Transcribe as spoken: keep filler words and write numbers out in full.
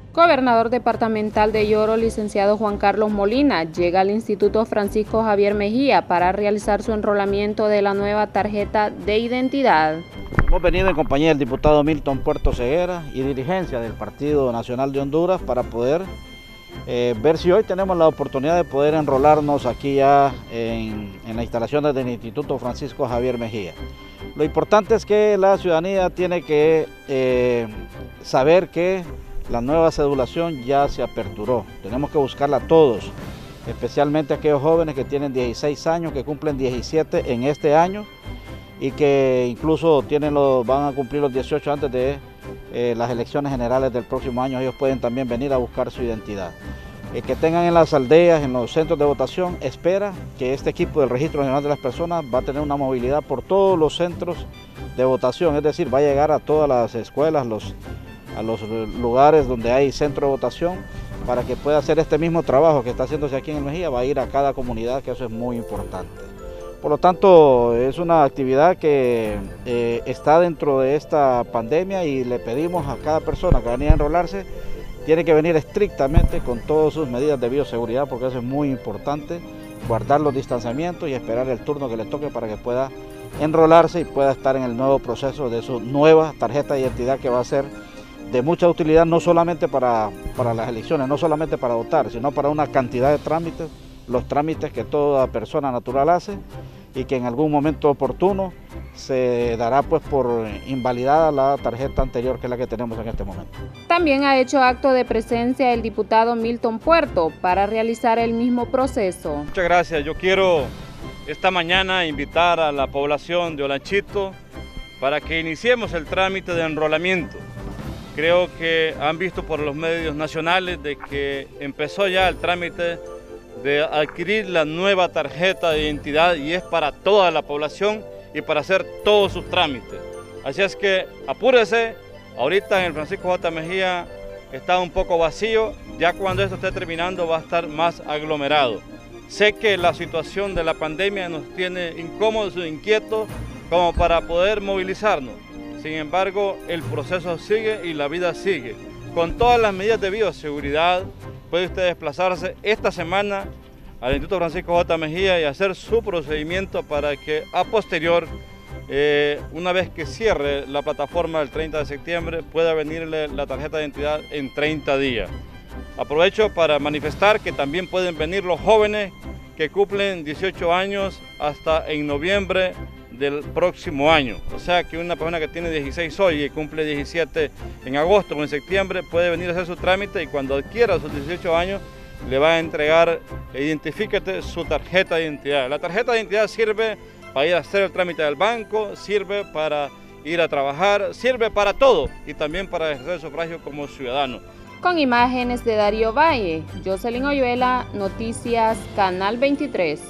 Gobernador departamental de Yoro, licenciado Juan Carlos Molina, llega al Instituto Francisco Javier Mejía para realizar su enrolamiento de la nueva tarjeta de identidad. Hemos venido en compañía del diputado Milton Puerto Ceguera y dirigencia del Partido Nacional de Honduras para poder eh, ver si hoy tenemos la oportunidad de poder enrolarnos aquí ya en, en las instalaciones del Instituto Francisco Javier Mejía. Lo importante es que la ciudadanía tiene que eh, saber que la nueva cedulación ya se aperturó. Tenemos que buscarla todos, especialmente aquellos jóvenes que tienen dieciséis años, que cumplen diecisiete en este año y que incluso tienen los, van a cumplir los dieciocho antes de eh, las elecciones generales del próximo año. Ellos pueden también venir a buscar su identidad. El que tengan en las aldeas, en los centros de votación, espera que este equipo del Registro Nacional de las Personas va a tener una movilidad por todos los centros de votación, es decir, va a llegar a todas las escuelas, los a los lugares donde hay centro de votación, para que pueda hacer este mismo trabajo que está haciéndose aquí en el Mejía, va a ir a cada comunidad, que eso es muy importante. Por lo tanto, es una actividad que eh, está dentro de esta pandemia y le pedimos a cada persona que venga a enrolarse, tiene que venir estrictamente con todas sus medidas de bioseguridad, porque eso es muy importante, guardar los distanciamientos y esperar el turno que le toque para que pueda enrolarse y pueda estar en el nuevo proceso de su nueva tarjeta de identidad, que va a ser de mucha utilidad no solamente para, para las elecciones, no solamente para votar, sino para una cantidad de trámites, los trámites que toda persona natural hace y que en algún momento oportuno se dará pues por invalidada la tarjeta anterior, que es la que tenemos en este momento. También ha hecho acto de presencia el diputado Milton Puerto para realizar el mismo proceso. Muchas gracias. Yo quiero esta mañana invitar a la población de Olanchito para que iniciemos el trámite de enrolamiento. Creo que han visto por los medios nacionales de que empezó ya el trámite de adquirir la nueva tarjeta de identidad y es para toda la población y para hacer todos sus trámites. Así es que apúrese, ahorita en el Francisco J. Mejía está un poco vacío, ya cuando esto esté terminando va a estar más aglomerado. Sé que la situación de la pandemia nos tiene incómodos e inquietos como para poder movilizarnos. Sin embargo, el proceso sigue y la vida sigue. Con todas las medidas de bioseguridad, puede usted desplazarse esta semana al Instituto Francisco J. Mejía y hacer su procedimiento para que a posterior, eh, una vez que cierre la plataforma del treinta de septiembre, pueda venirle la tarjeta de identidad en treinta días. Aprovecho para manifestar que también pueden venir los jóvenes que cumplen dieciocho años hasta en noviembre del próximo año. O sea que una persona que tiene dieciséis hoy y cumple diecisiete en agosto o en septiembre puede venir a hacer su trámite y cuando adquiera sus dieciocho años le va a entregar, identifíquete, su tarjeta de identidad. La tarjeta de identidad sirve para ir a hacer el trámite del banco, sirve para ir a trabajar, sirve para todo y también para ejercer el sufragio como ciudadano. Con imágenes de Darío Valle, Jocelyn Oyuela, Noticias Canal veintitrés.